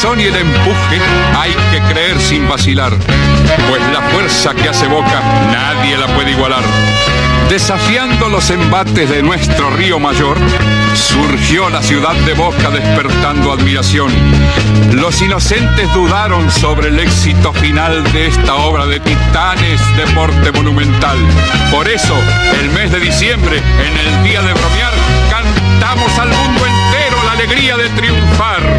corazón y el empuje hay que creer sin vacilar, pues la fuerza que hace Boca nadie la puede igualar. Desafiando los embates de nuestro río mayor, surgió la ciudad de Boca despertando admiración. Los inocentes dudaron sobre el éxito final de esta obra de titanes, deporte monumental. Por eso, el mes de diciembre, en el día de bromear, cantamos al mundo entero la alegría de triunfar.